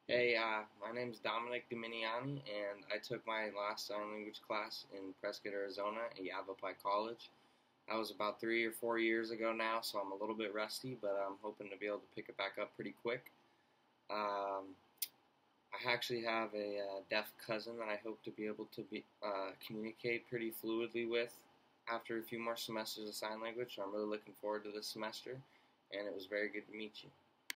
Hey, my name's Dominic Dominiani, and I took my last sign language class in Prescott, Arizona at Yavapai College. That was about 3 or 4 years ago now, so I'm a little bit rusty, but I'm hoping to be able to pick it back up pretty quick. Um, I actually have a deaf cousin that I hope to be able to communicate pretty fluidly with after a few more semesters of sign language, so I'm really looking forward to this semester, and it was very good to meet you.